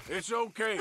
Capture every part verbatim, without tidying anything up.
It's okay.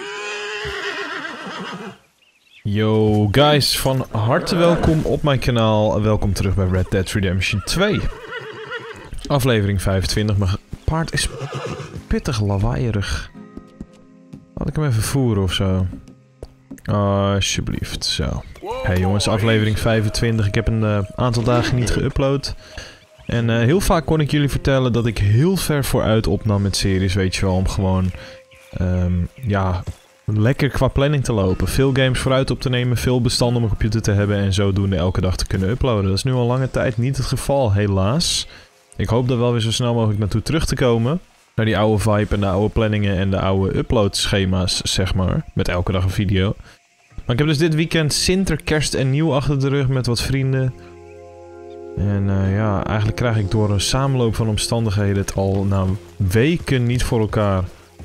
Yo guys, van harte welkom op mijn kanaal. Welkom terug bij Red Dead Redemption twee. Aflevering vijfentwintig. Mijn paard is pittig lawaaierig. Laat ik hem even voeren of zo. Alsjeblieft, zo. Hey jongens, aflevering vijfentwintig. Ik heb een uh, aantal dagen niet geüpload. En uh, heel vaak kon ik jullie vertellen dat ik heel ver vooruit opnam met series, weet je wel. Om gewoon, um, ja, lekker qua planning te lopen. Veel games vooruit op te nemen, veel bestanden op mijn computer te hebben en zodoende elke dag te kunnen uploaden. Dat is nu al lange tijd niet het geval, helaas. Ik hoop er wel weer zo snel mogelijk naartoe terug te komen. Naar die oude vibe en de oude planningen en de oude uploadschema's, zeg maar. Met elke dag een video. Maar ik heb dus dit weekend Sinter, Kerst en Nieuw achter de rug met wat vrienden. En uh, ja, eigenlijk krijg ik door een samenloop van omstandigheden het al na weken niet voor elkaar.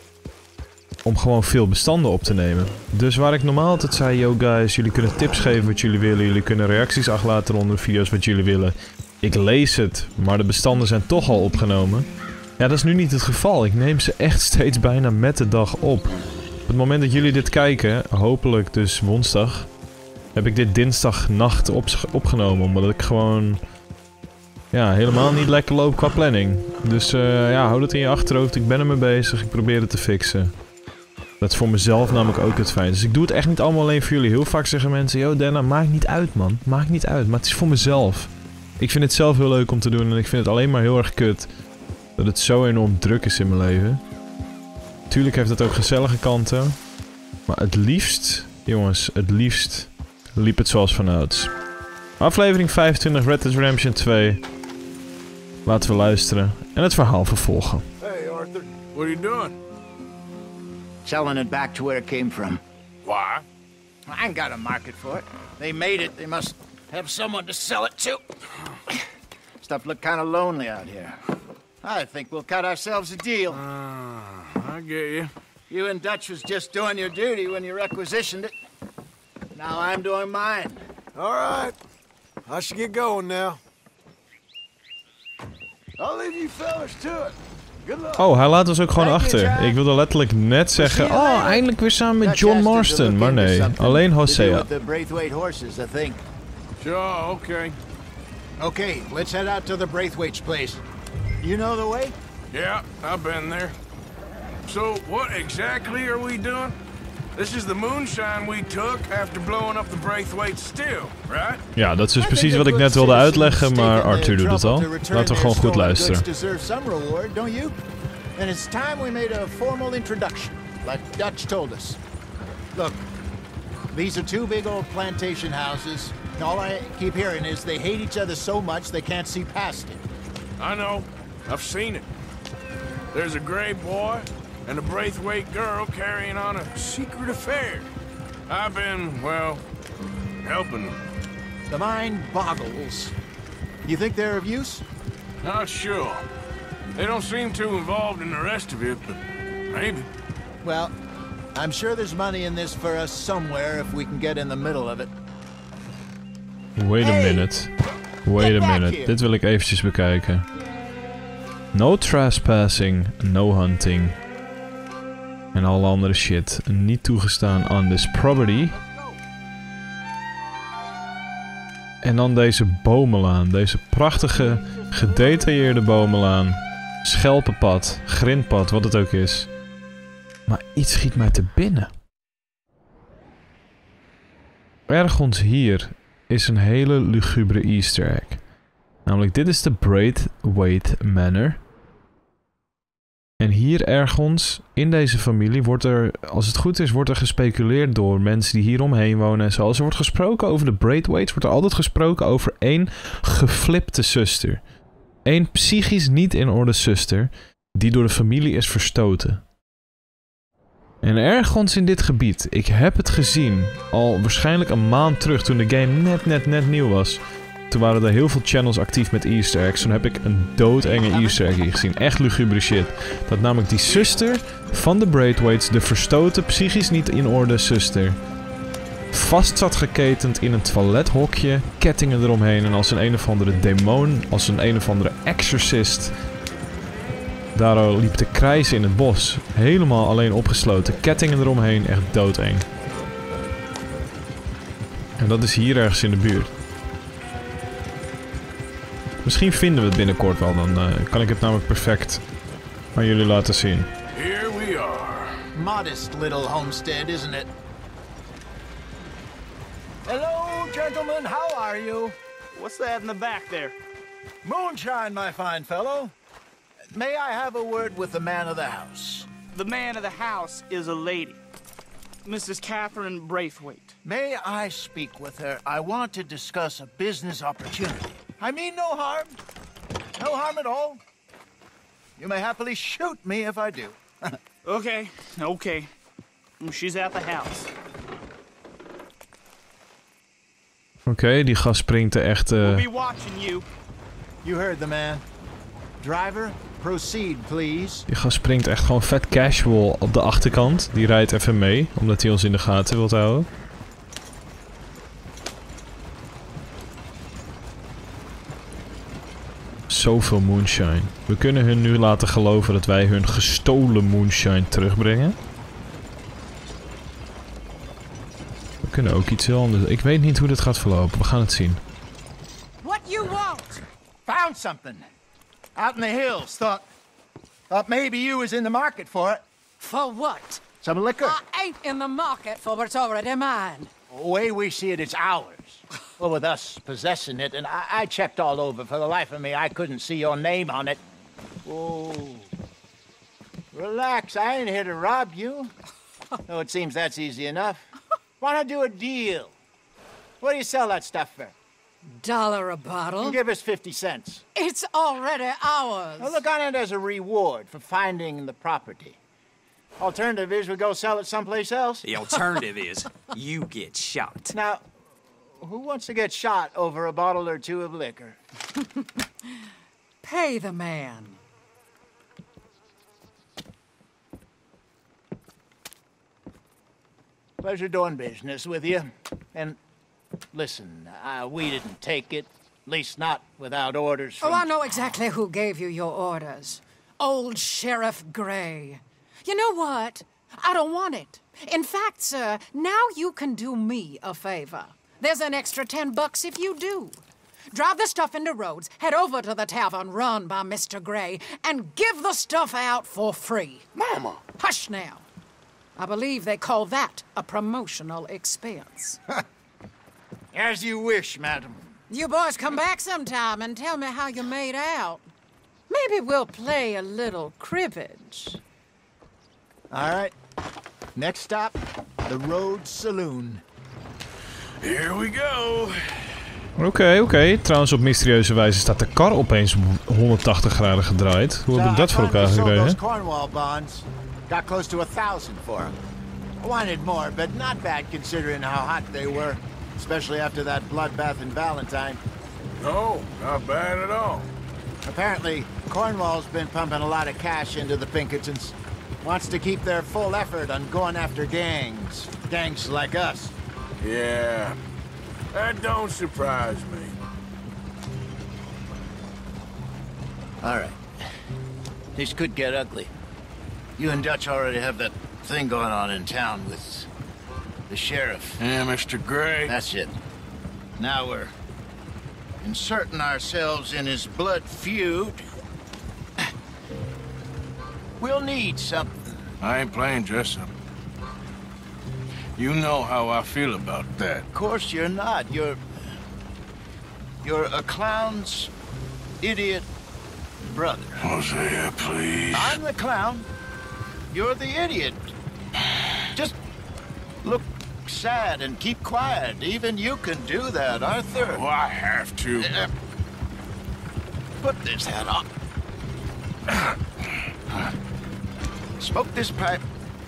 Om gewoon veel bestanden op te nemen. Dus waar ik normaal altijd zei, yo guys, jullie kunnen tips geven wat jullie willen. Jullie kunnen reacties achterlaten onder de video's wat jullie willen. Ik lees het, maar de bestanden zijn toch al opgenomen. Ja, dat is nu niet het geval. Ik neem ze echt steeds bijna met de dag op. Op het moment dat jullie dit kijken, hopelijk dus woensdag, heb ik dit dinsdagnacht op opgenomen. Omdat ik gewoon, ja, helemaal niet lekker loop qua planning. Dus uh, ja, hou dat in je achterhoofd. Ik ben ermee bezig. Ik probeer het te fixen. Dat is voor mezelf namelijk ook het fijn. Dus ik doe het echt niet allemaal alleen voor jullie. Heel vaak zeggen mensen, yo Denna, maakt niet uit man. Maakt niet uit. Maar het is voor mezelf. Ik vind het zelf heel leuk om te doen. En ik vind het alleen maar heel erg kut dat het zo enorm druk is in mijn leven. Tuurlijk heeft het ook gezellige kanten. Maar het liefst, jongens, het liefst liep het zoals vanouds. Aflevering vijfentwintig, Red Dead Redemption twee. Laten we luisteren en het verhaal vervolgen. Hey, Arthur. What are you doing? Selling it back to where it came from. Why? I ain't got a market for it. They made it, they must have someone to sell it to. Stuff look kind of lonely out here. I think we'll cut ourselves a deal. Uh, I get you. You and Dutch was just doing your duty when you requisitioned it. Now I'm doing mine. All right. I should get going now. I'll leave you fellas to it. Good luck. Oh, hij laat ons ook gewoon achter. Ik wilde letterlijk net zeggen, oh, eindelijk weer samen met John Marston. Maar nee, alleen Hosea. The Braithwaite horses, I think. Sure, okay. Okay, let's head out to the Braithwaite's place. You know the way? Yeah, I've been there. So, what exactly are we doing? This is the moonshine we took after blowing up the Braithwaite still, right? Ja, dat is dus precies wat ik net wilde uitleggen, maar Arthur doet het al. Laten we gewoon goed luisteren. And it's time we made a formal introduction, like Dutch told us. Look, these are two big old plantation houses. All I keep hearing is they hate each other so much they can't see past it. I know. I've seen it. There's a gray boy and a Braithwaite girl carrying on a secret affair. I've been, well, helping them. The mind boggles. You think they're of use? Not sure. They don't seem too involved in the rest of it, but maybe. Well, I'm sure there's money in this for us somewhere if we can get in the middle of it. Wait a minute. Wait a minute. Dit wil ik eventjes bekijken. No trespassing, no hunting. En alle andere shit. Niet toegestaan on this property. En dan deze bomenlaan. Deze prachtige, gedetailleerde bomenlaan. Schelpenpad, grindpad, wat het ook is. Maar iets schiet mij te binnen. Ergens hier is een hele lugubere easter egg. Namelijk, dit is de Braithwaite Manor. En hier ergens, in deze familie, wordt er, als het goed is, wordt er gespeculeerd door mensen die hier omheen wonen en zo. Als er wordt gesproken over de Braithwaites, wordt er altijd gesproken over één geflipte zuster. Eén psychisch niet in orde zuster, die door de familie is verstoten. En ergens in dit gebied, ik heb het gezien, al waarschijnlijk een maand terug toen de game net, net, net nieuw was. Toen waren er heel veel channels actief met easter eggs. Toen heb ik een doodenge easter egg hier gezien. Echt lugubere shit. Dat namelijk die zuster van de Braithwaites, de verstoten, psychisch niet in orde zuster, vast zat geketend in een toilethokje, kettingen eromheen en als een een of andere demon, als een een of andere exorcist, Daardoor liep te krijsen in het bos. Helemaal alleen opgesloten. Kettingen eromheen. Echt doodeng. En dat is hier ergens in de buurt. Misschien vinden we het binnenkort wel. Dan uh, kan ik het namelijk perfect aan jullie laten zien. Here we are. Modest little homestead, isn't it? Hello, gentlemen. How are you? What's that in the back there? Moonshine, my fine fellow. May I have a word with the man of the house? The man of the house is a lady. Missus Catherine Braithwaite. May I speak with her? I want to discuss a business opportunity. I mean no harm. No harm at all. You may happily shoot me if I do. Okay, okay. She's at the house. Oké, okay, die gast springt er echt... Uh... We'll be watching you. You heard the man. Driver, proceed, please. Die gast springt echt gewoon vet casual op de achterkant. Die rijdt even mee, omdat hij ons in de gaten wilt houden. Zoveel moonshine. We kunnen hun nu laten geloven dat wij hun gestolen moonshine terugbrengen. We kunnen ook iets heel anders. Ik weet niet hoe dit gaat verlopen. We gaan het zien. What you want? Found something. Out in the hills. Thought, thought maybe you was in the market for it. For what? Some liquor. I ain't in the market for what's already mine. The way we see it, it's ours. Well, with us possessing it, and I, I checked all over. For the life of me, I couldn't see your name on it. Oh. Relax, I ain't here to rob you. Oh, it seems that's easy enough. Why not do a deal? What do you sell that stuff for? Dollar a bottle? You give us fifty cents. It's already ours. Now look on it as a reward for finding the property. Alternative is we go sell it someplace else. The alternative is you get shot. Now, who wants to get shot over a bottle or two of liquor? Pay the man. Pleasure doing business with you. And listen, uh, we didn't take it. At least not without orders from... Oh, I know exactly who gave you your orders. Old Sheriff Gray. You know what? I don't want it. In fact, sir, now you can do me a favor. There's an extra ten bucks if you do. Drive the stuff into Rhodes, head over to the tavern run by Mister Gray, and give the stuff out for free. Mama! Hush now. I believe they call that a promotional expense. As you wish, madam. You boys come back sometime and tell me how you made out. Maybe we'll play a little cribbage. All right. Next stop, the Rhodes Saloon. Here we go. Oké, okay, oké. Okay. Trouwens, op mysterieuze wijze staat de kar opeens honderdtachtig graden gedraaid. Hoe heb ik dat voor elkaar gekregen? Cornwall bonds. Got close to a thousand for them. I wanted more, but not bad considering how hot they were. Especially after that bloodbath in Valentine. No, not bad at all. Apparently, Cornwall's been pumping a lot of cash into the Pinkertons. Wants to keep their full effort on going after gangs. Gangs like us. Yeah, that don't surprise me. All right. This could get ugly. You and Dutch already have that thing going on in town with the sheriff. Yeah, Mister Gray. That's it. Now we're inserting ourselves in his blood feud. We'll need something. I ain't playing dress-up. You know how I feel about that. Of course you're not. You're... You're a clown's idiot brother. Hosea, please. I'm the clown. You're the idiot. Just look sad and keep quiet. Even you can do that, Arthur. Oh, I have to. Uh, put this hat on. Smoke this pipe.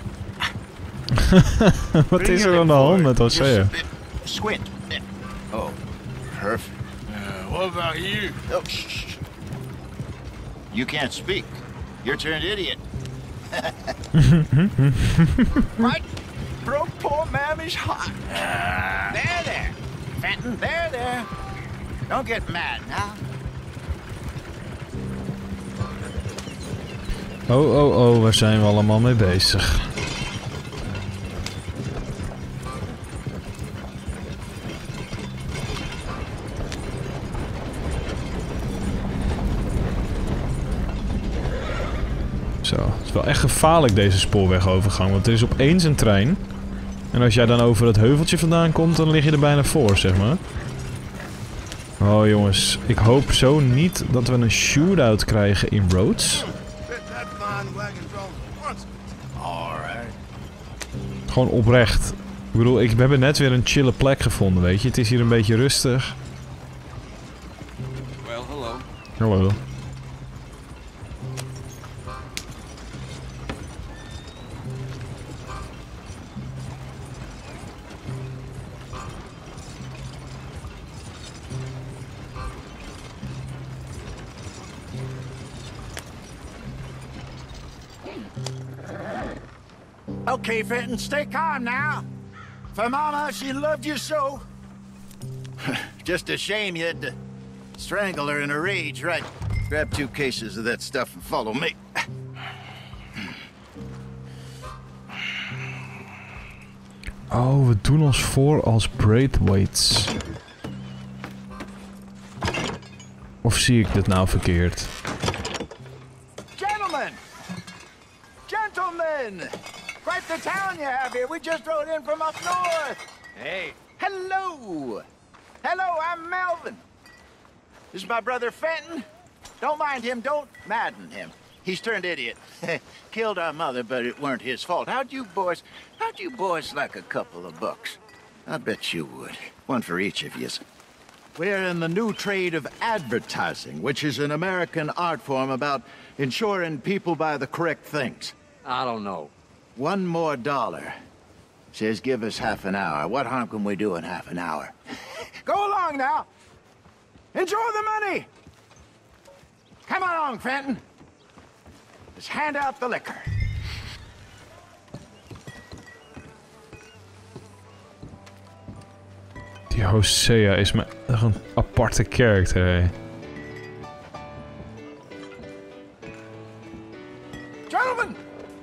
Wat is er aan de hand met Hosea? Squint. Oh, perfect. Uh, what about you? Oh, shh, shh. You can't speak. You're turned idiot. Right? Broke poor Mammy's heart. Uh, there, there. Fenton, there, there. Don't get mad now. Oh, oh, oh, waar zijn we allemaal mee bezig? Zo, het is wel echt gevaarlijk deze spoorwegovergang, want er is opeens een trein. En als jij dan over het heuveltje vandaan komt, dan lig je er bijna voor, zeg maar. Oh jongens, ik hoop zo niet dat we een shootout krijgen in Rhodes. Gewoon oprecht. Ik bedoel, ik, we hebben net weer een chille plek gevonden, weet je. Het is hier een beetje rustig. Well, hello. Hallo. Okay, Fenton, stay calm now. For Mama, she loved you so. Just a shame you had to strangle her in a rage, right? Grab two cases of that stuff and follow me. Oh, we doen ons voor als Braithwaites. Of zie ik dit nou verkeerd? Gentlemen! Gentlemen! Quite the town you have here. We just rode in from up north. Hey. Hello! Hello, I'm Melvin. This is my brother Fenton. Don't mind him, don't madden him. He's turned idiot. Killed our mother, but it weren't his fault. How'd you boys, how'd you boys like a couple of bucks? I bet you would. One for each of you. We're in the new trade of advertising, which is an American art form about ensuring people buy the correct things. I don't know. One more dollar. Says give us half an hour. What harm can we do in half an hour? Go along now. Enjoy the money. Come along, Fenton. Let's hand out the liquor. Die Hosea is me echt een aparte character, hè. Gentlemen!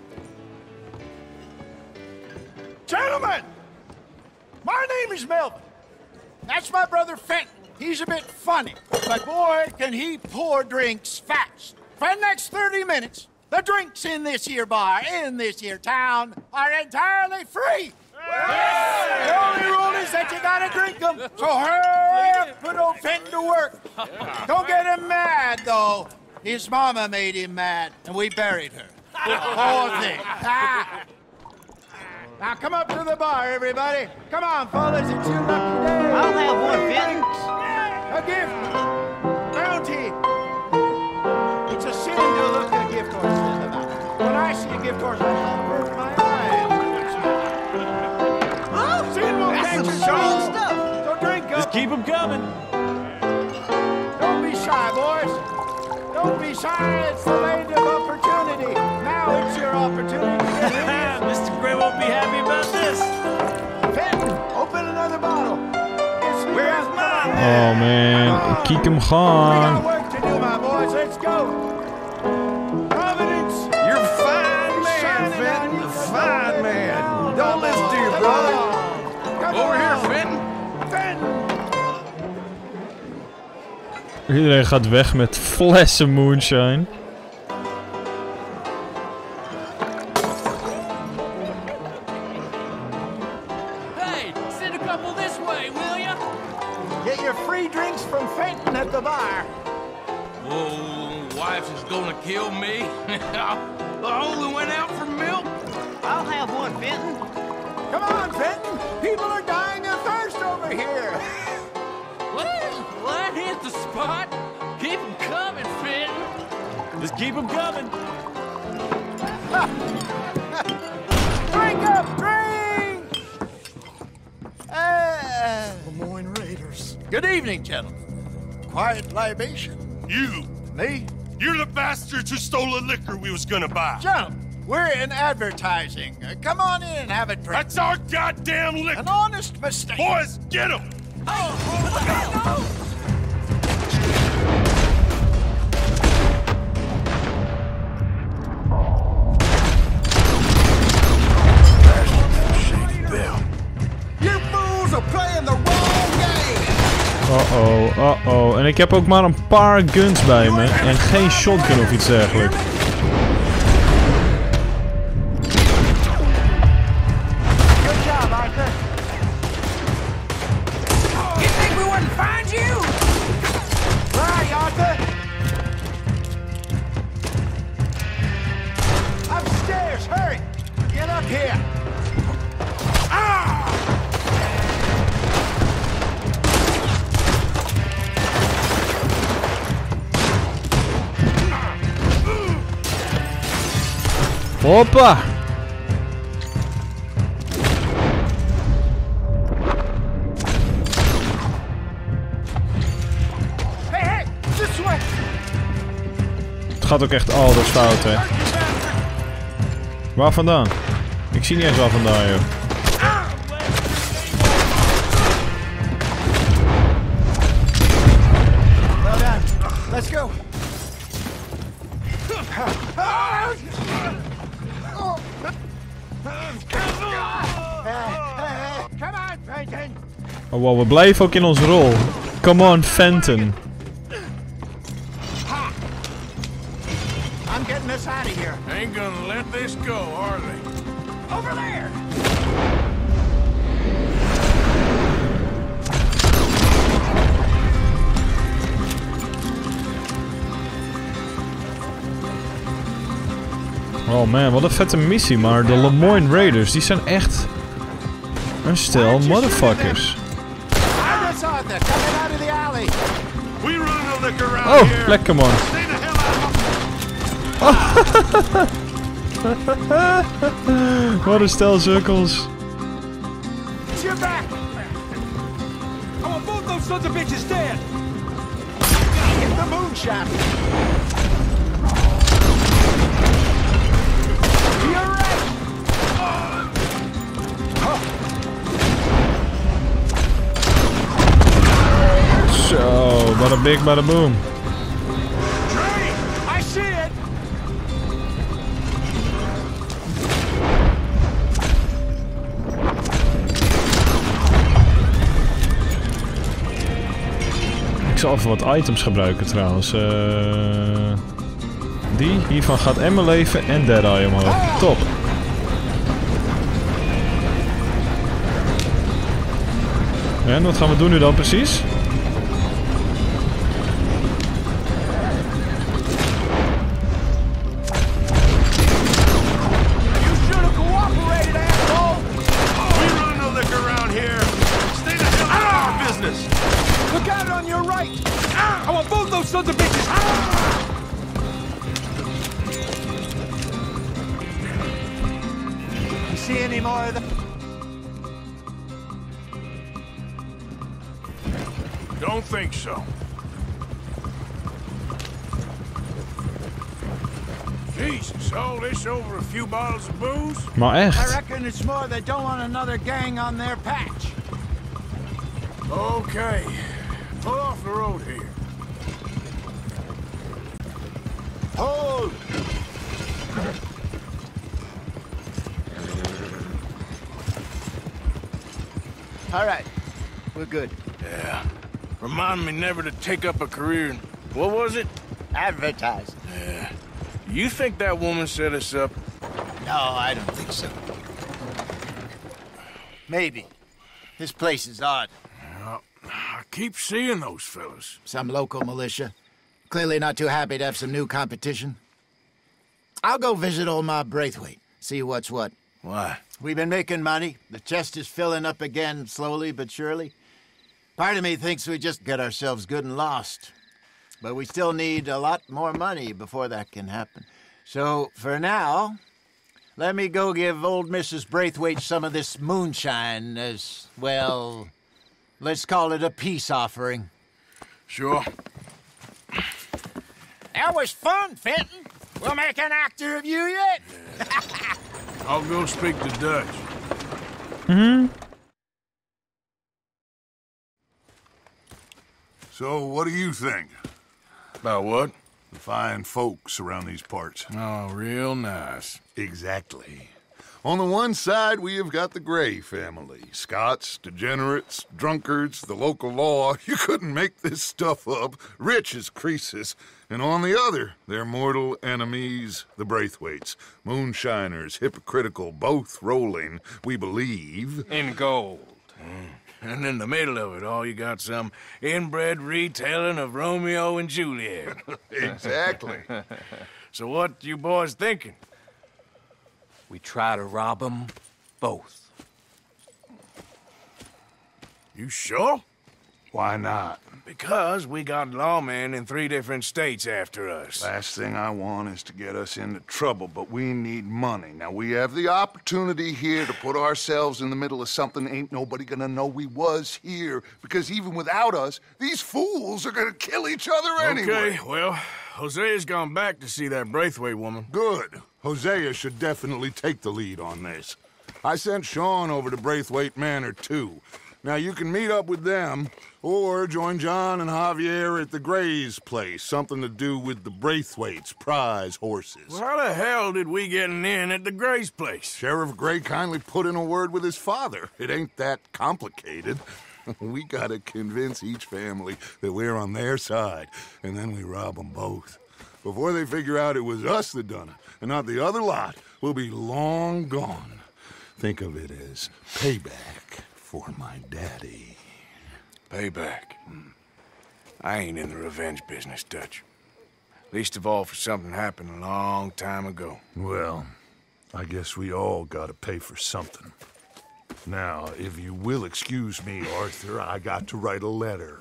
Gentlemen! My name is Melvin. That's my brother Fenton. He's a bit funny, but boy, can he pour drinks fast. For the next thirty minutes, the drinks in this here bar, in this here town, are entirely free. Yes. The only rule is that you gotta drink them. So hurry up, put old Fenton to work. Don't get him mad, though. His mama made him mad, and we buried her. Poor thing. Now come up to the bar, everybody. Come on, fellas, it's your lucky day. I'll have one, Fenton. A gift. Bounty. It's a sin to look at a gift horse in the mouth. When I see a gift horse, I avert my eyes. Oh, sin will catch That's you some strong so. stuff. So drink up. Just keep them coming. Don't be shy, boys. Don't be shy. It's the land of opportunity. Now it's your opportunity to get in. Mister Gray won't be happy about this. Fenton, open another bottle. It's Where's mine? Oh man, kiek hem We gaan. got work to do, my boys. Let's go. Providence. You're a fine man, Fenton. A fine man. Don't listen to your brother. Over here, Fenton. Fenton. Iedereen gaat weg met flessen moonshine. Hey, send a couple this way, will ya? Get your free drinks from Fenton at the bar. Oh, wife is gonna kill me. I only went out for milk. I'll have one, Fenton. Come on, Fenton. People are dying of thirst over here. Well, that hit the spot. Keep them coming, Fenton. Just keep them coming. Drink up, drink! Uh, Lemoyne Raiders. Good evening, gentlemen. Quiet libation. You! Me? You're the bastards who stole the liquor we was gonna buy! Gentlemen, we're in advertising. Uh, come on in and have a drink. That's our goddamn liquor! An honest mistake. Boys, get him! oh, oh, oh. En ik heb ook maar een paar guns bij me. En geen shotgun of iets dergelijks. Good job, Arthur. You think we wouldn't find you? Where are you, Arthur? Upstairs, hurry! Get up here! Hoppa! Hey, hey! This way! Het gaat ook echt alles fout, hè. Waar vandaan? Ik zie niet eens waar vandaan, joh. Well done. Let's go. Come on, Fenton! Oh wow, we blijven ook in onze rol. Come on, Fenton. I'm getting us out of here. Ain't gonna let this go, are they? Over there! Oh man, wat een vette missie, maar de Lemoyne Raiders, die zijn echt een stel motherfuckers. That's Arthur coming out of the alley. We run the liquor around Oh, here. lekker man. Stay the hell out. Wat een stel sukkels. It's your back! I want both those sons of bitches dead! Get the moonshot. You're right! Zo, bada big, bada boom. Trey! I see it! Ik zal even wat items gebruiken trouwens. Uh, die, hiervan gaat en mijn leven en Dead Eye omhoog. Top. En wat gaan we doen nu dan precies? You should have cooperated, asshole! We run the liquor around here. Stay the hell out of our business. Look out on your right! I want both those sons of bitches! You see any more of them? Don't think so. Jesus, all this over a few bottles of booze? Maar I echt. reckon it's more they don't want another gang on their patch. Okay, pull off the road here. Hold! All right, we're good. Yeah. Remind me never to take up a career in, what was it? Advertising. Yeah. You think that woman set us up? No, I don't think so. Maybe. This place is odd. Well, I keep seeing those fellas. Some local militia. Clearly not too happy to have some new competition. I'll go visit old Ma Braithwaite, see what's what. Why? We've been making money. The chest is filling up again, slowly but surely. Part of me thinks we just get ourselves good and lost. But we still need a lot more money before that can happen. So, for now, let me go give old Missus Braithwaite some of this moonshine as, well, let's call it a peace offering. Sure. That was fun, Fenton. We'll make an actor of you yet. I'll go speak to Dutch. Hmm. So, what do you think? About what? The fine folks around these parts. Oh, real nice. Exactly. On the one side, we have got the Gray family. Scots, degenerates, drunkards, the local law. You couldn't make this stuff up. Rich as Croesus. And on the other, their mortal enemies, the Braithwaites. Moonshiners, hypocritical, both rolling, we believe. In gold. Mm. And in the middle of it all, you got some inbred retelling of Romeo and Juliet. Exactly. So what you boys thinking? We try to rob them both. You sure? Why not? Because we got lawmen in three different states after us. Last thing I want is to get us into trouble, but we need money. Now, we have the opportunity here to put ourselves in the middle of something ain't nobody gonna know we was here, because even without us, these fools are gonna kill each other anyway. Okay, well, Hosea's gone back to see that Braithwaite woman. Good. Hosea should definitely take the lead on this. I sent Sean over to Braithwaite Manor, too. Now, you can meet up with them, or join John and Javier at the Gray's place. Something to do with the Braithwaite's prize horses. Well, how the hell did we get an in at the Gray's place? Sheriff Gray kindly put in a word with his father. It ain't that complicated. We gotta convince each family that we're on their side, and then we rob them both. Before they figure out it was us that done it, and not the other lot, we'll be long gone. Think of it as payback for my daddy. Payback. I ain't in the revenge business, Dutch. Least of all for something happened a long time ago. Well, I guess we all gotta pay for something. Now, if you will excuse me, Arthur, I got to write a letter.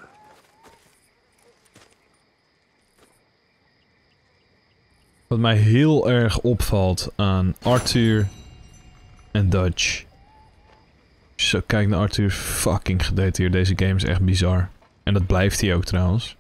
Wat mij heel erg opvalt aan Arthur en Dutch. Als je zo kijkt naar Arthur, fucking gedetailleerd. Deze game is echt bizar. En dat blijft hij ook trouwens.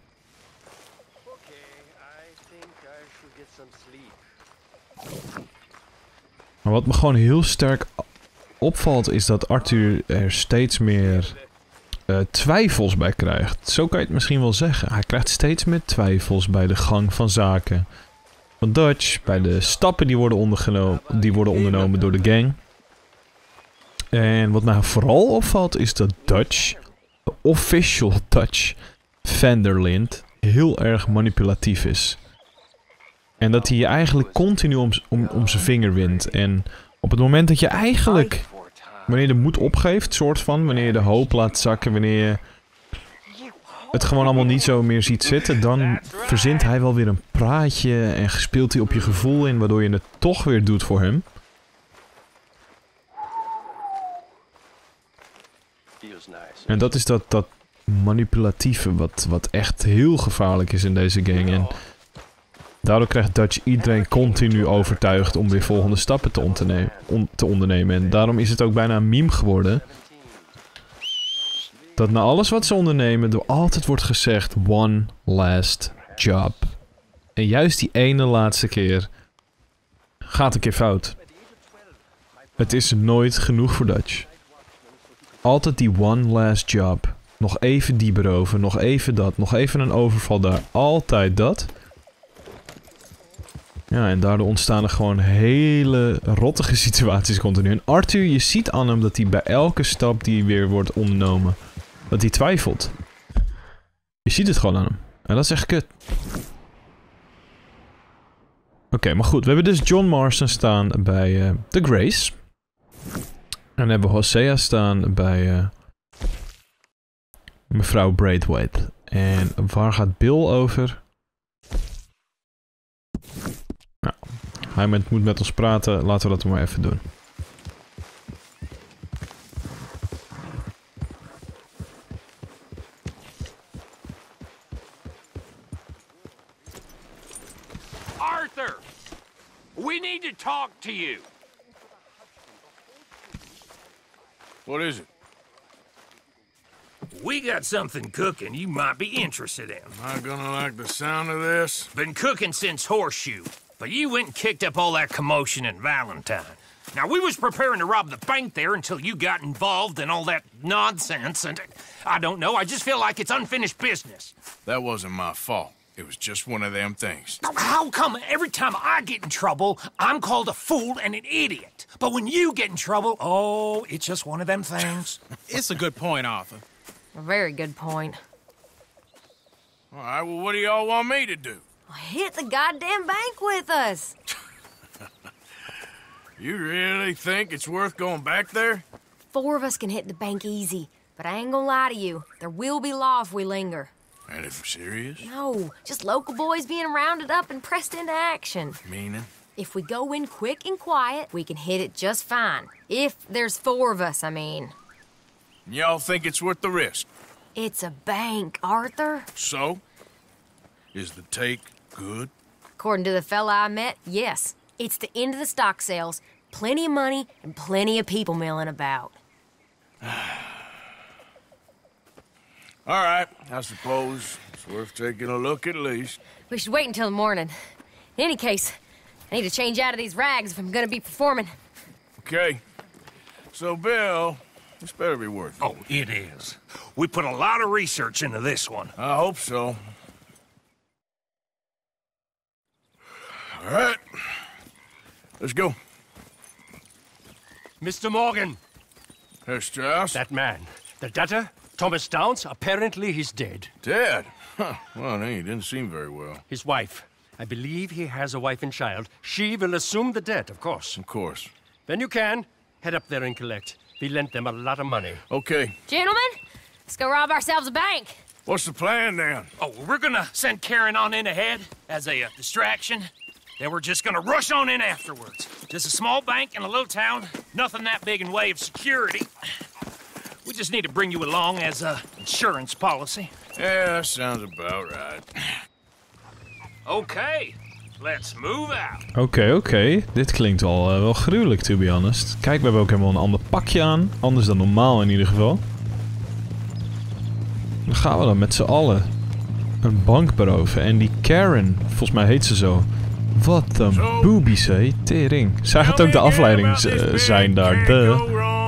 Maar wat me gewoon heel sterk opvalt is dat Arthur er steeds meer uh, twijfels bij krijgt. Zo kan je het misschien wel zeggen. Hij krijgt steeds meer twijfels bij de gang van zaken. Van Dutch, bij de stappen die worden, ondergeno- die worden ondernomen door de gang. En wat mij vooral opvalt is dat Dutch, de official Dutch van der Linde, heel erg manipulatief is. En dat hij je eigenlijk continu om, om, om zijn vinger wint. En op het moment dat je eigenlijk, wanneer je de moed opgeeft, soort van, wanneer je de hoop laat zakken, wanneer je het gewoon allemaal niet zo meer ziet zitten, dan verzint hij wel weer een praatje en speelt hij op je gevoel in, waardoor je het toch weer doet voor hem. En dat is dat, dat manipulatieve wat, wat echt heel gevaarlijk is in deze gang. En daardoor krijgt Dutch iedereen continu overtuigd om weer volgende stappen te ondernemen, on, te ondernemen. En daarom is het ook bijna een meme geworden. Dat na alles wat ze ondernemen, er altijd wordt gezegd, one last job. En juist die ene laatste keer gaat een keer fout. Het is nooit genoeg voor Dutch. Altijd die one last job. Nog even die beroven, nog even dat, nog even een overval daar. Altijd dat. Ja, en daardoor ontstaan er gewoon hele rottige situaties continu. En Arthur, je ziet aan hem dat hij bij elke stap die weer wordt ondernomen, dat hij twijfelt. Je ziet het gewoon aan hem. En dat is echt kut. Oké, okay, maar goed. We hebben dus John Marston staan bij uh, The Grays. En dan hebben we Hosea staan bij uh, mevrouw Braithwaite. En waar gaat Bill over? Nou, hij moet met ons praten. Laten we dat maar even doen. Arthur! We need to talk to you. What is it? We got something cooking you might be interested in. Am I gonna like the sound of this? Been cooking since Horseshoe, but you went and kicked up all that commotion in Valentine. Now, we was preparing to rob the bank there until you got involved in all that nonsense, and I don't know, I just feel like it's unfinished business. That wasn't my fault. It was just one of them things. How come every time I get in trouble, I'm called a fool and an idiot? But when you get in trouble, oh, it's just one of them things. It's a good point, Arthur. A very good point. All right, well, what do y'all want me to do? Hit the goddamn bank with us. You really think it's worth going back there? Four of us can hit the bank easy, but I ain't gonna lie to you. There will be law if we linger. And if we're serious? No, just local boys being rounded up and pressed into action. Meaning? If we go in quick and quiet, we can hit it just fine. If there's four of us, I mean. Y'all think it's worth the risk? It's a bank, Arthur. So? Is the take good? According to the fella I met, yes. It's the end of the stock sales, plenty of money, and plenty of people milling about. All right, I suppose it's worth taking a look at least. We should wait until the morning. In any case, I need to change out of these rags if I'm gonna be performing. Okay. So, Bill, this better be worth it. Oh, it is. We put a lot of research into this one. I hope so. All right. Let's go. Mister Morgan. Herr Strauss? That man. The debtor, Thomas Downs, apparently he's dead. Dead? Huh. Well, no, he didn't seem very well. His wife. I believe he has a wife and child. She will assume the debt, of course. Of course. Then you can head up there and collect. We lent them a lot of money. Okay. Gentlemen, let's go rob ourselves a bank. What's the plan, then? Oh, we're gonna send Karen on in ahead as a uh, distraction. Then we're just gonna rush on in afterwards. Just a small bank in a little town. Nothing that big in way of security. We just need to bring you along as a insurance policy. Yeah, that sounds about right. Okay, let's move out. Oké, okay, oké. Okay. Dit klinkt al uh, wel gruwelijk, to be honest. Kijk, we hebben ook helemaal een ander pakje aan. Anders dan normaal in ieder geval. Dan gaan we dan met z'n allen een bank beroven. En die Karen, volgens mij heet ze zo. Wat een so, boobies, hé. Tering. Zij gaat ook de afleiding zijn daar. De.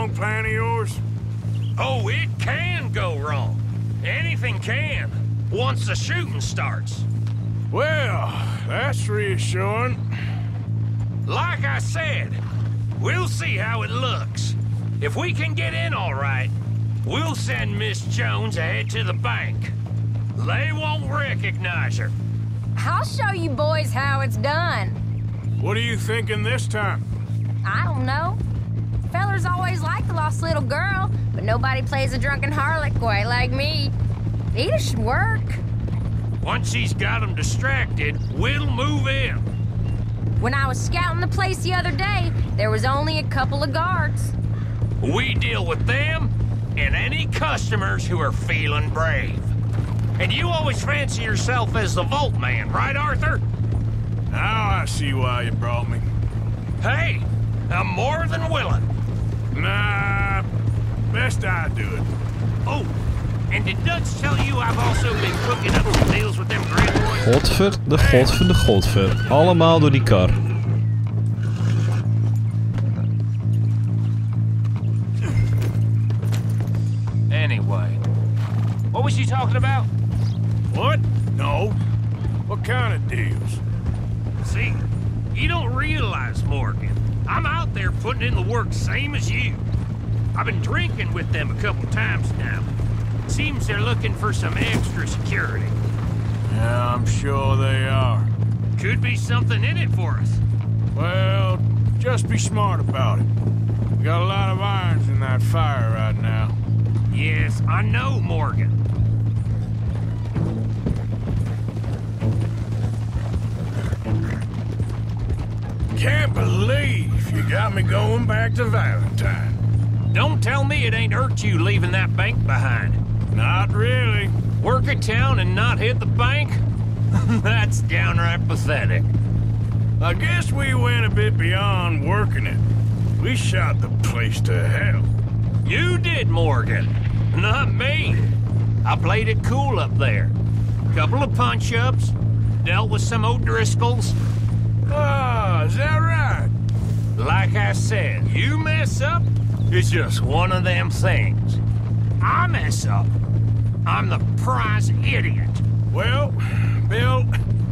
Oh, it can go wrong. Anything can. Once the shooting starts. Well, that's reassuring. Like I said, we'll see how it looks. If we can get in all right, we'll send Miss Jones ahead to the bank. They won't recognize her. I'll show you boys how it's done. What are you thinking this time? I don't know. Fellers always like the lost little girl, but nobody plays a drunken harlot quite like me. It should work. Once she's got them distracted, we'll move in. When I was scouting the place the other day, there was only a couple of guards. We deal with them and any customers who are feeling brave. And you always fancy yourself as the Vault Man, right, Arthur? Now I see why you brought me. Hey, I'm more than willing. Nah, best I do it. Oh, and did Dutch tell you I've also been cooking up some deals with them Grand Boys? Godver, de godver, de godver. Allemaal door die kar. Anyway, what was you talking about? What? No. What kind of deals? See, you don't realize, Morgan. I'm out there putting in the work same as you. I've been drinking with them a couple times now. Seems they're looking for some extra security. Yeah, I'm sure they are. Could be something in it for us. Well, just be smart about it. We got a lot of irons in that fire right now. Yes, I know, Morgan. Can't believe you got me going back to Valentine. Don't tell me it ain't hurt you leaving that bank behind. Not really. Work a town and not hit the bank? That's downright pathetic. I guess we went a bit beyond working it. We shot the place to hell. You did, Morgan. Not me. I played it cool up there. Couple of punch-ups, dealt with some O'Driscolls. Ah, is that right? Like I said, you mess up, it's just one of them things. I mess up, I'm the prize idiot. Well, Bill,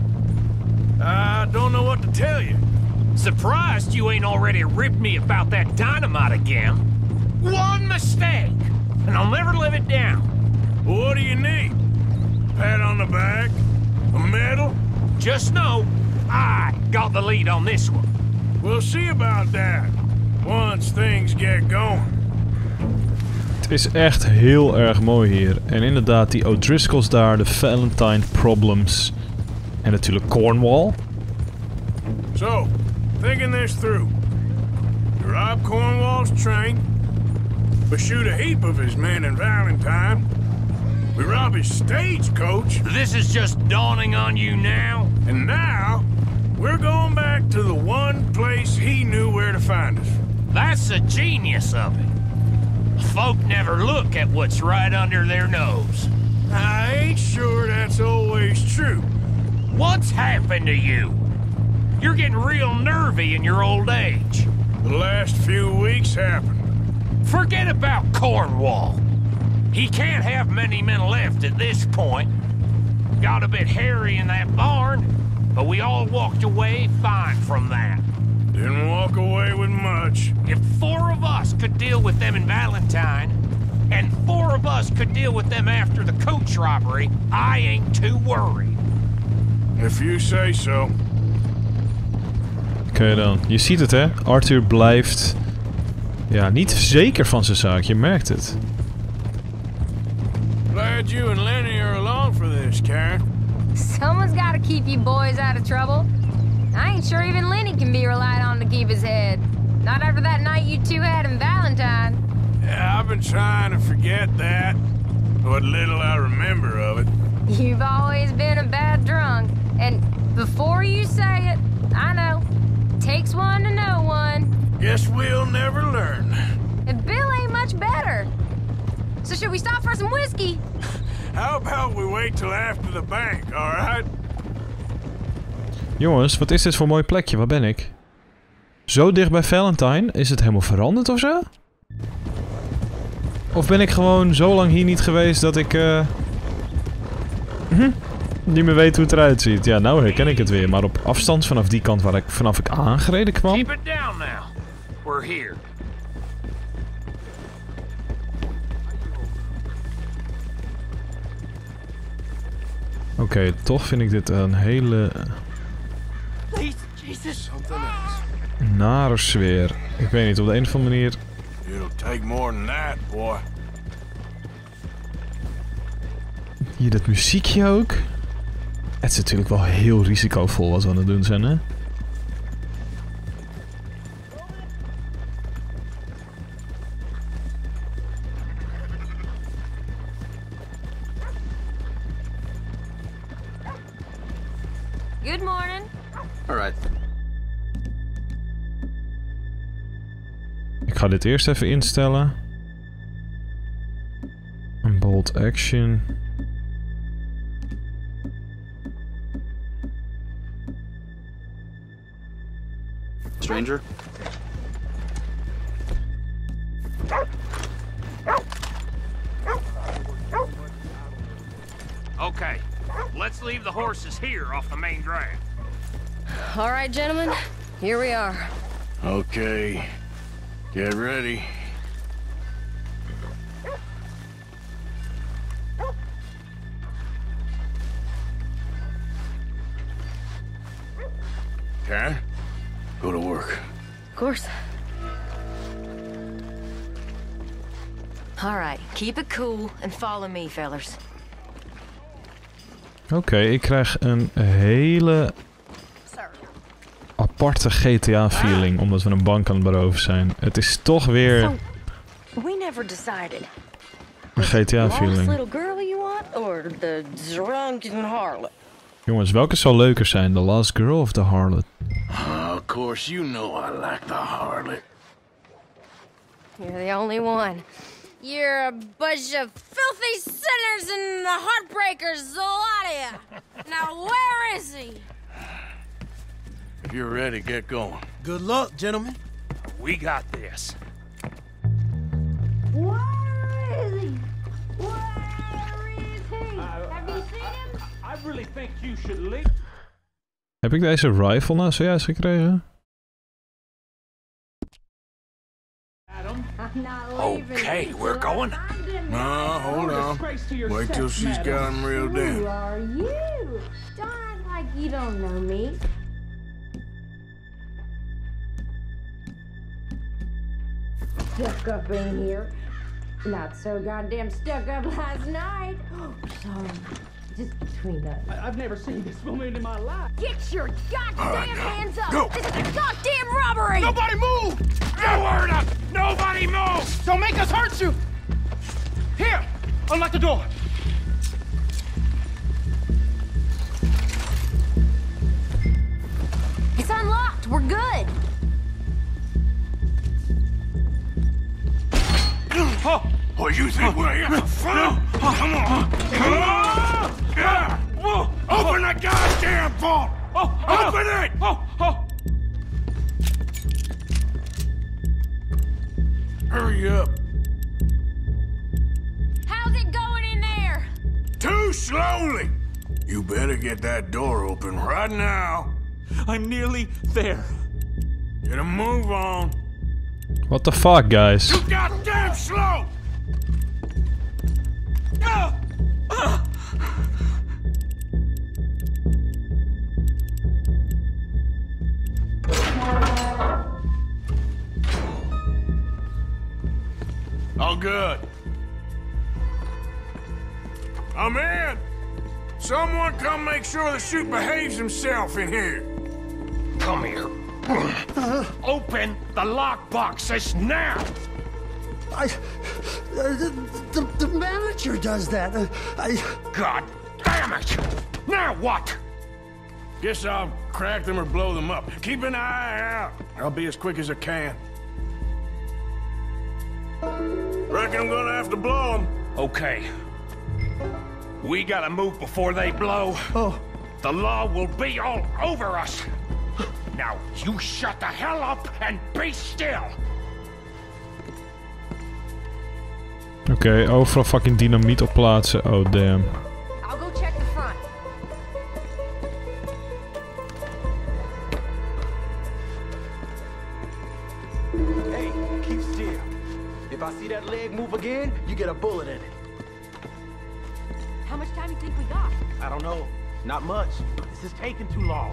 I don't know what to tell you. Surprised you ain't already ripped me about that dynamite again. One mistake, and I'll never live it down. What do you need? Pat on the back? A medal? Just know, I got the lead on this one. We'll see about that, once things get going. Het is echt heel erg mooi hier. En inderdaad, die O'Driscolls daar, de Valentine Problems. En natuurlijk Cornwall. So, thinking this through. We rob Cornwall's train. We shoot a heap of his men in Valentine. We rob his stagecoach. This is just dawning on you now? And now, we're going back to the one place he knew where to find us. That's the genius of it. Folk never look at what's right under their nose. I ain't sure that's always true. What's happened to you? You're getting real nervy in your old age. The last few weeks happened. Forget about Cornwall. He can't have many men left at this point. Got a bit hairy in that barn, but we all walked away fine from that. Didn't walk away with much. If four of us could deal with them in Valentine, and four of us could deal with them after the coach robbery, I ain't too worried. If you say so. Oké dan. Je ziet het, hè? Arthur blijft... Ja, niet zeker van zijn zaak. Je merkt het. Glad you and Lenny are along for this, Karen. Someone's got to keep you boys out of trouble. I ain't sure even Lenny can be relied on to keep his head. Not after that night you two had in Valentine. Yeah, I've been trying to forget that. What little I remember of it. You've always been a bad drunk. And before you say it, I know. Takes one to know one. Guess we'll never learn. And Bill ain't much better. So should we stop for some whiskey? How about we wait till after the bank, alright? Jongens, wat is dit voor een mooi plekje? Waar ben ik? Zo dicht bij Valentine? Is het helemaal veranderd of zo? Of ben ik gewoon zo lang hier niet geweest dat ik... Uh... Hm? Niet meer weet hoe het eruit ziet. Ja, nou herken ik het weer. Maar op afstand vanaf die kant waar ik, vanaf ik aangereden kwam... Keep it down now. We're here. Oké, okay, toch vind ik dit een hele... Jesus. nare sfeer. Ik weet niet, op de een of andere manier... It'll take more than that, boy. Hier dat muziekje ook. Het is natuurlijk wel heel risicovol wat we aan het doen zijn, hè? Good morning. All right. Ik ga dit eerst even instellen. Een bolt action. Stranger? Okay, let's leave the horses here off the main drag. All right, gentlemen, here we are. Okay, get ready. Karen, go to work. Of course. All right, keep it cool and follow me, fellers. Oké, okay, ik krijg een hele aparte G T A-feeling, omdat we een bank aan het beroven zijn. Het is toch weer So, we never decided. een G T A-feeling. Lost little girl you want, or the drunken harlot? Jongens, welke zal leuker zijn? The Last Girl of the Harlot? Uh, of course, you know I like the harlot. You're the only one. You're a bunch of filthy sinners and the heartbreakers, a lot of you. Now where is he? If you're ready, get going. Good luck, gentlemen. We got this. Where is he? Where is he? Have you seen him? I really think you should leave. Heb ik deze rifle nou zojuist gekregen? Okay, we're going. No, hold on. Wait till she's got him reeled in. Who are you? Don't act like you don't know me. Stuck up in here. Not so goddamn stuck up last night. Oh, sorry. Just between us. I I've never seen this woman in my life. Get your goddamn right, hands up! go. This is a goddamn robbery! Nobody move! No word up! Nobody move! Don't make us hurt you! Here! Unlock the door! It's unlocked. We're good. Oh! Oh, you think we're here for fun? Come on! Come on! Yeah. Open the goddamn vault! Oh! Open it! Oh! Oh! Hurry up! How's it going in there? Too slowly! You better get that door open right now. I'm nearly there. Get a move on. What the fuck, guys? You goddamn slow! Ah! Ah! All good. I'm in. Someone come make sure the chute behaves himself in here. Come here. Open the lockboxes now! I... Uh, the, the, the manager does that. Uh, I... God damn it! Now what? Guess I'll crack them or blow them up. Keep an eye out. I'll be as quick as I can. Reckon I'm gonna have to blow them. Okay. We gotta move before they blow. Oh. The law will be all over us. Now, you shut the hell up and be still! Oké, okay, overal fucking dynamiet op plaatsen. Oh, damn. I'll go check the front. Hey, keep still. If I see that leg move again, you get a bullet in it. How much time do you think we got? I don't know. Not much. This is taking too long.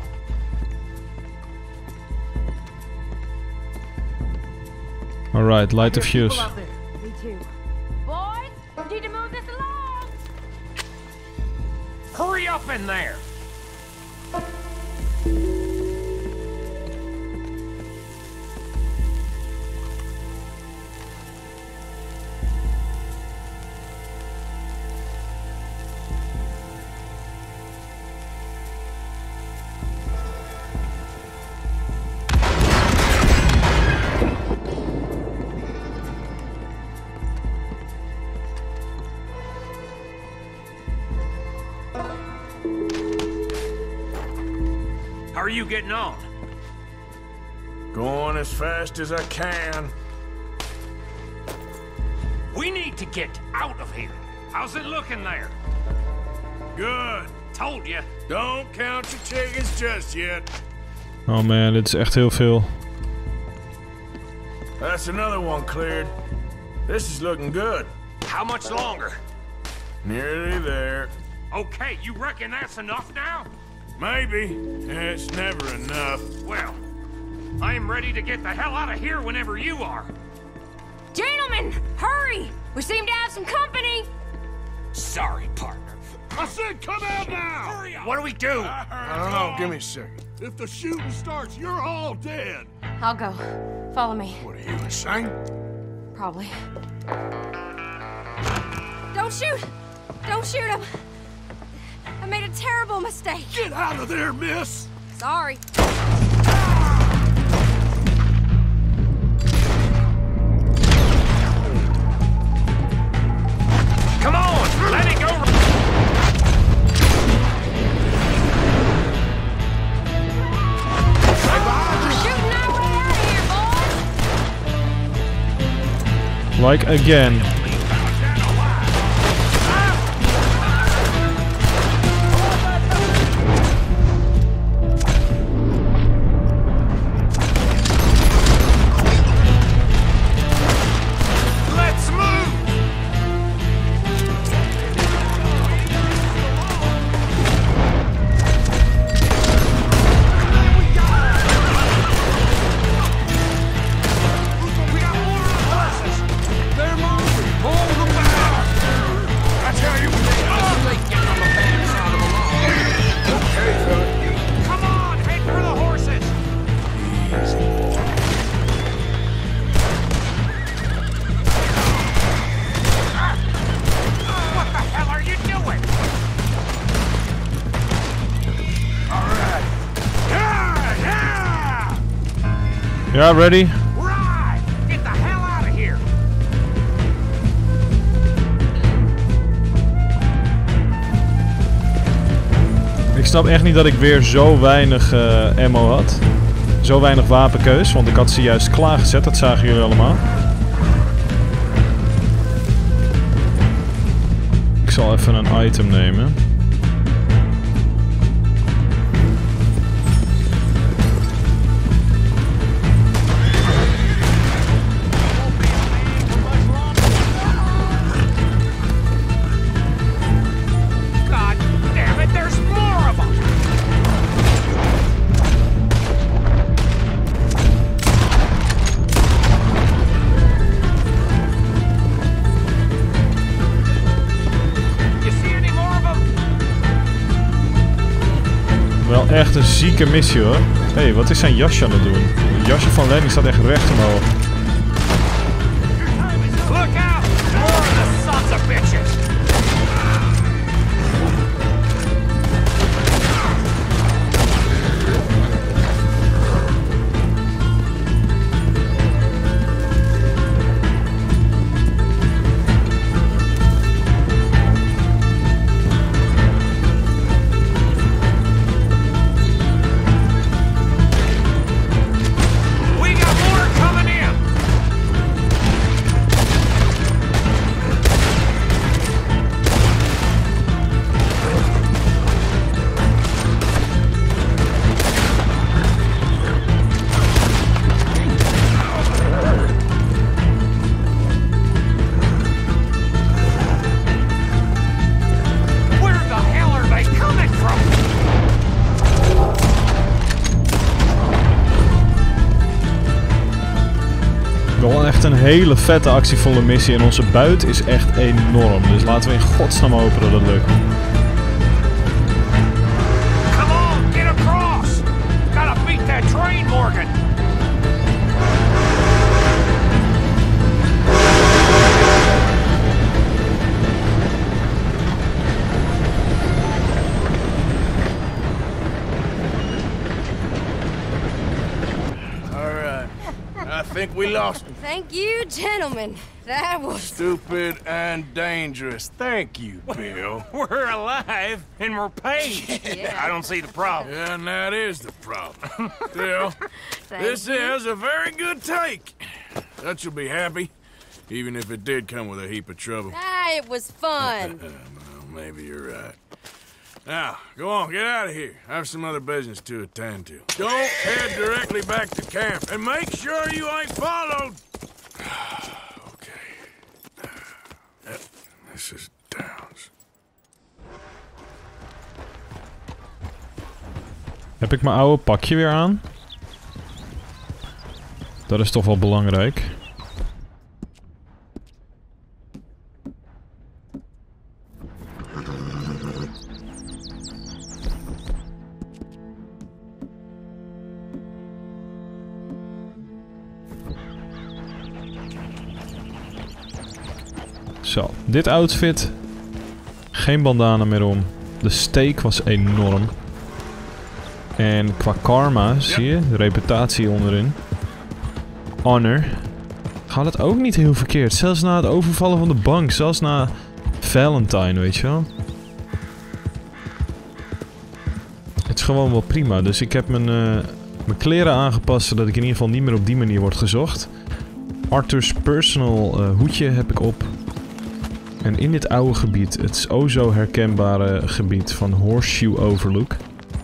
Alright, light the fuse. Me too. Boys, we need to move this along. Hurry up in there! How are you getting on? Going as fast as I can. We need to get out of here. How's it looking there? Good. Told you. Don't count your chickens just yet. Oh man, dit is echt heel veel. That's another one cleared. This is looking good. How much longer? Nearly there. Okay, you reckon that's enough now? Maybe. It's never enough. Well, I am ready to get the hell out of here whenever you are. Gentlemen, hurry! We seem to have some company. Sorry, partner. I said come out now! Hurry up. What do we do? I don't know. Give me a second. If the shooting starts, you're all dead. I'll go. Follow me. What are you, insane? Probably. Don't shoot! Don't shoot him! I made a terrible mistake. Get out of there, miss! Sorry. Come on, let it go! We're shooting our way out of here, boys! Like again. Ja, ready? Right! Get the hell out of here! Ik snap echt niet dat ik weer zo weinig uh, ammo had. Zo weinig wapenkeus, want ik had ze juist klaargezet, dat zagen jullie allemaal. Ik zal even een item nemen. God damn it, there's more of them! Wel echt een zieke missie hoor. Hé, hey, wat is zijn jasje aan het doen? Het jasje van Lenny staat echt recht omhoog. Look out! More of the sons of bitches! Echt een hele vette actievolle missie en onze buit is echt enorm. Dus laten we in godsnaam hopen dat het lukt. Come on, get across! Gotta beat that train, Morgan! I think we lost him. Thank you, gentlemen. That was... Stupid and dangerous. Thank you, Bill. We're alive and we're paid. Yeah. I don't see the problem. Yeah, and that is the problem. Still, this is a very good take. Dutch will be happy, even if it did come with a heap of trouble. Ah, it was fun. Well, maybe you're right. Now, go on, get out of here. I have some other business to attend to. Don't head directly back to camp, and make sure you ain't followed. Okay. Yep, this is Downs. Heb ik mijn oude pakje weer aan? Dat is toch wel belangrijk. Zo, dit outfit. Geen bandana meer om. De steek was enorm. En qua karma, zie je, de reputatie onderin. Honor. Gaat het ook niet heel verkeerd. Zelfs na het overvallen van de bank. Zelfs na Valentine, weet je wel. Het is gewoon wel prima. Dus ik heb mijn, uh, mijn kleren aangepast, zodat ik in ieder geval niet meer op die manier word gezocht. Arthur's personal uh, hoedje heb ik op. En in dit oude gebied, het o zo herkenbare gebied van Horseshoe Overlook,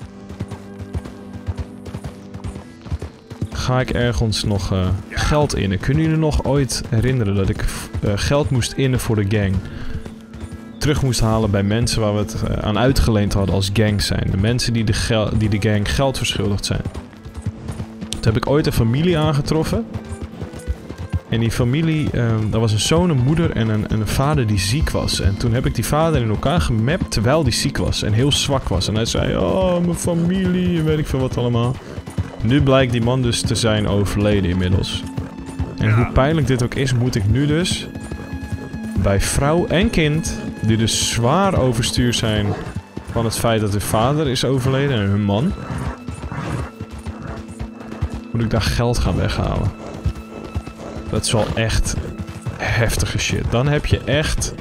ga ik ergens nog uh, geld innen. Kunnen jullie nog ooit herinneren dat ik uh, geld moest innen voor de gang? Terug moest halen bij mensen waar we het uh, aan uitgeleend hadden als gang zijn. De mensen die de, die de gang geld verschuldigd zijn. Toen heb ik ooit een familie aangetroffen. En die familie, uh, dat was een zoon, een moeder en een, een vader die ziek was. En toen heb ik die vader in elkaar gemapt terwijl die ziek was en heel zwak was. En hij zei, oh, mijn familie en weet ik veel wat allemaal. Nu blijkt die man dus te zijn overleden inmiddels. En hoe pijnlijk dit ook is, moet ik nu dus bij vrouw en kind, die dus zwaar overstuur zijn van het feit dat hun vader is overleden en hun man, Moet ik daar geld gaan weghalen? Dat is wel echt heftige shit. Dan heb je echt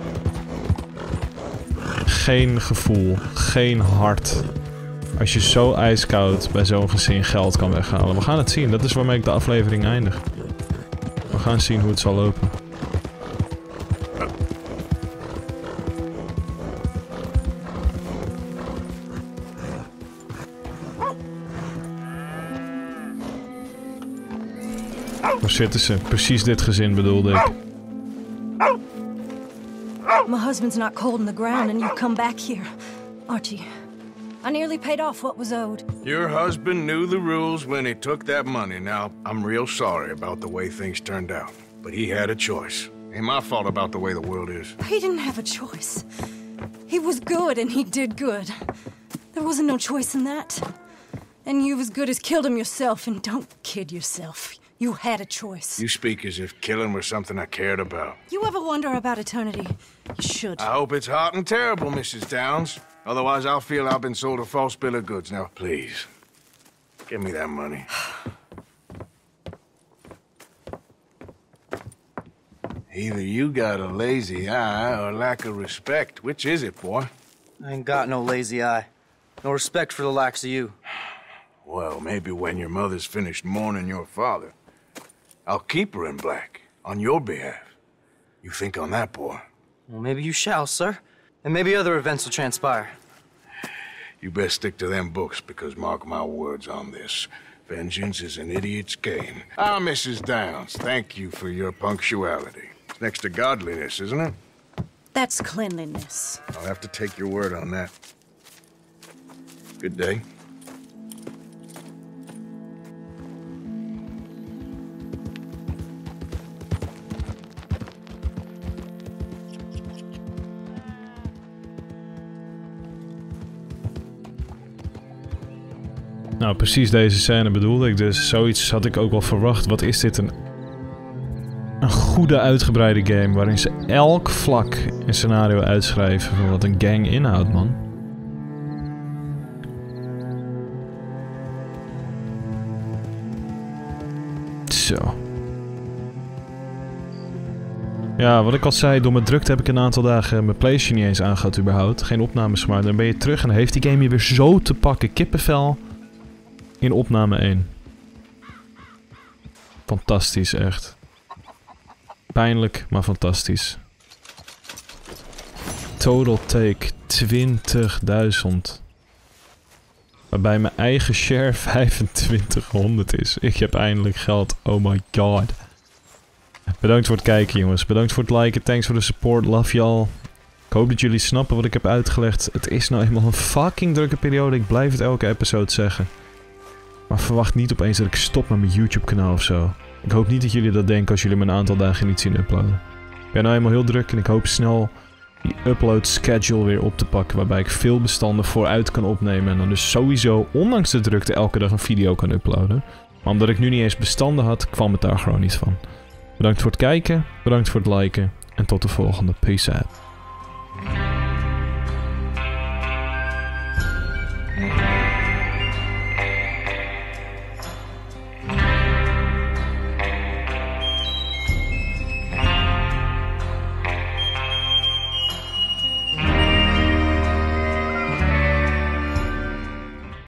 geen gevoel, geen hart. Als je zo ijskoud bij zo'n gezin geld kan weghalen. We gaan het zien. Dat is waarmee ik de aflevering eindig. We gaan zien hoe het zal lopen. Waar zitten ze? Precies dit gezin bedoelde ik. My husband's not cold in the ground and you come back here. Archie, I nearly paid off what was owed. Your husband knew the rules when he took that money. Now, I'm real sorry about the way things turned out. But he had a choice. Ain't my fault about the way the world is. He didn't have a choice. He was good and he did good. There wasn't no choice in that. And you've as good as killed him yourself, and don't kid yourself. You had a choice. You speak as if killing was something I cared about. You ever wonder about eternity? You should. I hope it's hot and terrible, Missus Downs. Otherwise, I'll feel I've been sold a false bill of goods. Now, please, give me that money. Either you got a lazy eye or lack of respect. Which is it, boy? I ain't got no lazy eye. No respect for the likes of you. Well, maybe when your mother's finished mourning your father, I'll keep her in black, on your behalf. You think on that, boy? Well, maybe you shall, sir. And maybe other events will transpire. You best stick to them books, because mark my words on this. Vengeance is an idiot's game. Ah, Missus Downs, thank you for your punctuality. It's next to godliness, isn't it? That's cleanliness. I'll have to take your word on that. Good day. Nou, precies deze scène bedoelde ik dus. Zoiets had ik ook wel verwacht. Wat is dit een... Een goede uitgebreide game waarin ze elk vlak een scenario uitschrijven van wat een gang inhoudt, man. Zo. Ja, wat ik al zei, door mijn drukte heb ik een aantal dagen mijn PlayStation niet eens aangehad überhaupt. Geen opnames gemaakt. Dan ben je terug en dan heeft die game je weer zo te pakken. Kippenvel in opname één. Fantastisch, echt. Pijnlijk, maar fantastisch. Total take twintigduizend. Waarbij mijn eigen share vijfentwintighonderd is. Ik heb eindelijk geld. Oh my god. Bedankt voor het kijken, jongens. Bedankt voor het liken. Thanks voor de support. Love y'all. Ik hoop dat jullie snappen wat ik heb uitgelegd. Het is nou eenmaal een fucking drukke periode. Ik blijf het elke episode zeggen. Maar verwacht niet opeens dat ik stop met mijn YouTube kanaal of zo. Ik hoop niet dat jullie dat denken als jullie me een aantal dagen niet zien uploaden. Ik ben nou eenmaal heel druk en ik hoop snel die upload schedule weer op te pakken. Waarbij ik veel bestanden vooruit kan opnemen. En dan dus sowieso, ondanks de drukte, elke dag een video kan uploaden. Maar omdat ik nu niet eens bestanden had, kwam het daar gewoon niet van. Bedankt voor het kijken, bedankt voor het liken en tot de volgende. Peace out.